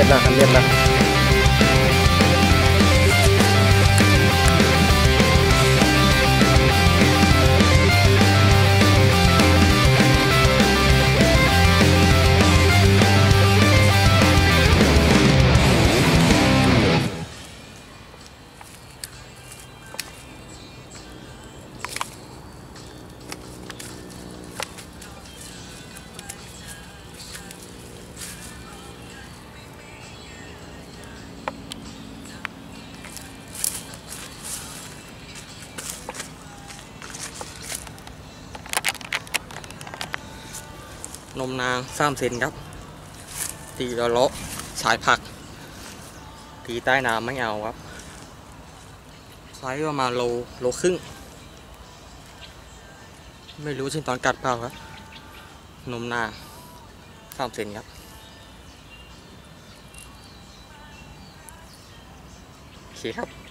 แล้วคันเรียบแล้วนมนาง3 เซนครับตีเลาะสายผักตีใต้น้ำไม่เอาครับไซส์ประมาณโลครึ่งไม่รู้ชิ้นตอนกัดเปล่าครับนมนาง3 เซนครับโอเคครับ